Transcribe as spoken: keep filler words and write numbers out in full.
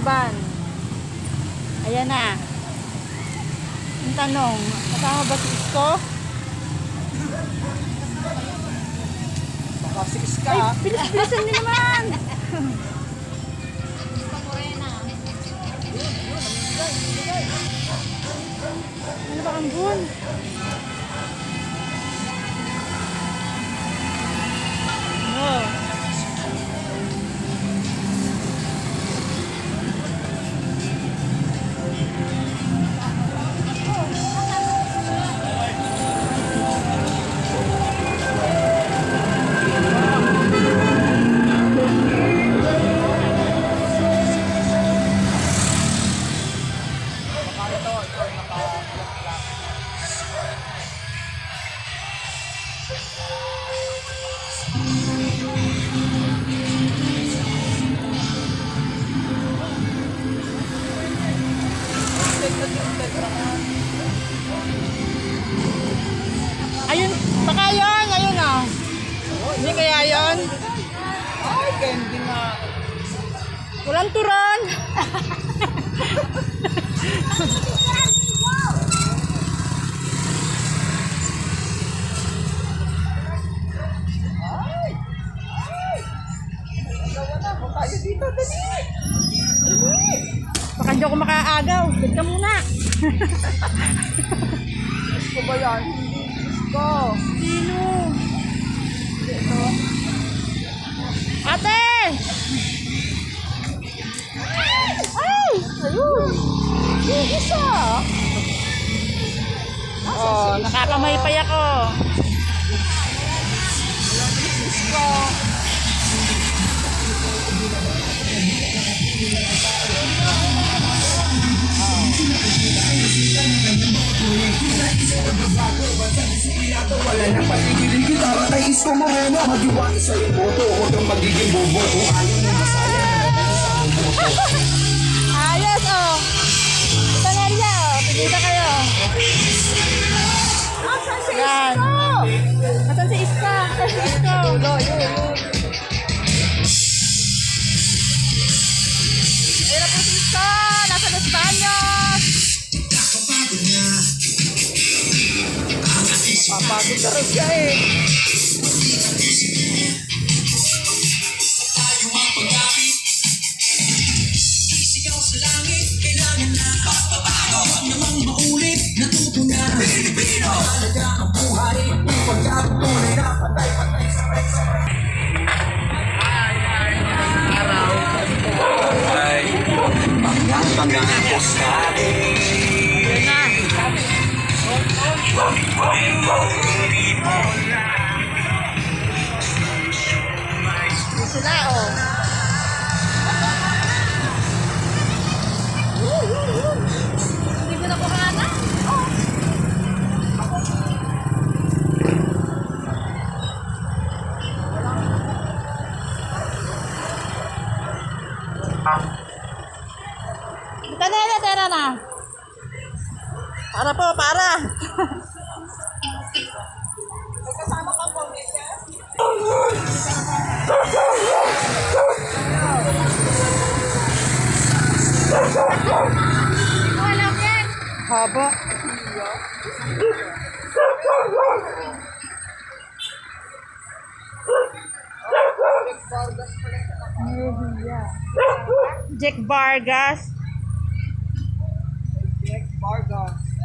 Taliban. Ayan na. Ang tanong, kasama ba si Isko? Baka si Iska. Ay, bilis-bilisan niyo naman. Ano ba ang gun? Oh. Ayun, baka yun, ayun o. Hindi kaya yun? Ay, candy nga. Walang turon. Ay! Ay! Nagawa na ako tayo dito, dali! Dali! Baka hindi ako makaagaw. Dali ka muna. Gusto ba yan? Gusto. Sino? Ito. Ate! Ay! Ayun! Yung isa! Oh, nakakamaypay ako. Gusto. Wala na paligid-ligid para kay Isko Moreno. Mag-iwani sa iyong boto. Huwag kang magiging bobo kung ayaw mo masaya. Ayos oh! Ito na rin oh! Pagkita kayo. Asan si Yan. Isko? Asan si Iska? Asan si Isko? Yun, yun, yun. Ayun na po si Iska! Nasa Los Baños! Papagod na rin siya eh. Sigaw sa langit, kailangan na pagbabago. Huwag namang maulit, natuto na Pilipino. Halaga ang buhay, may pagkatunay na patay-patay sabay-sabay. Araw, ay, pangangapos natin. Sila oh! Hindi ko na kuhanan. Oh! Ito na yun, tera na. Para po, para. May kasama ka po, Lisa? Wala yan. Haba. Jack Vargas. Jack Vargas.